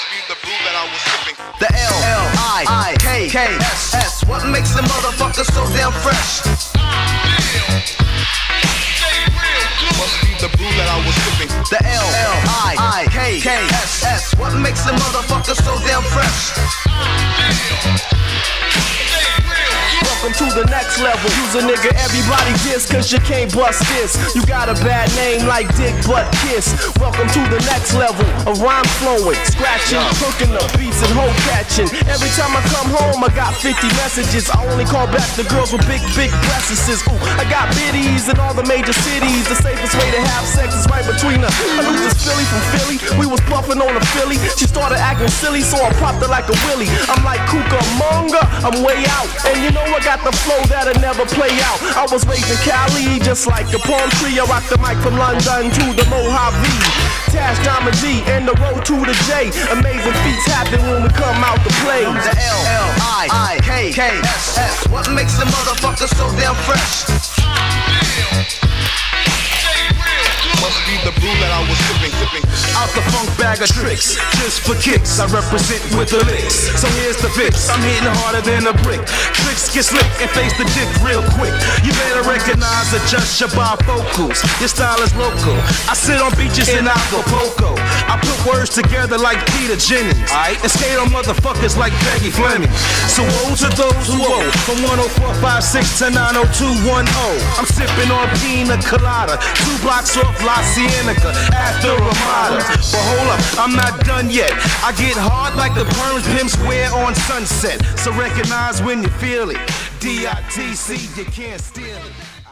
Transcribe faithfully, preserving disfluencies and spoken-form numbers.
be the brew that I was sipping. The L, L, I, I, K, K, S, S. What makes the motherfucker so damn fresh? Must be the brew that I was sipping. The L, L, I, I, K, K, S, S. What makes the motherfucker so damn fresh? Welcome to the next level. Use a nigga, everybody diss, cause you can't bust this. You got a bad name like Dick Butt Kiss. Welcome to the next level of rhyme flowing, scratching, cooking the beats and hoe catching. Every time I come home, I got fifty messages. I only call back the girls with big, big breasts. Ooh, I got biddies in all the major cities. The safest way to have sex is right between us. I knew this Philly from Philly. We was puffing on a Philly. She started acting silly, so I popped her like a willy. I'm like Cucamonga, I'm way out. And you know I got the flow that'll never play out. I was raised in Cali, just like a palm tree. I rock the mic from London to the Mojave. Tash, Diamond G, and the road to the J. Amazing feats happen when we come out to play. The L, L, I, I, K, K, S, S. What makes the motherfucker so damn fresh? Must be the brew that I was sipping, sipping. Out the funk bag of tricks, just for kicks, I represent with the licks. So here's the fix, I'm hitting harder than a brick. Tricks get slick and face the dick real quick. You better recognize, adjust your bifocals. Your style is local. I sit on beaches in Acapulco. I put words together like Peter Jennings, aight, and skate on motherfuckers like Peggy Fleming. So woe to those who owe, from one oh four five six to nine oh two one oh. I'm sipping on pina colada, two blocks off La Cienega after Ramada. But hold up, I'm not done yet. I get hard like the perms pimps wear on Sunset. So recognize when you feel it. D I T C, you can't steal it.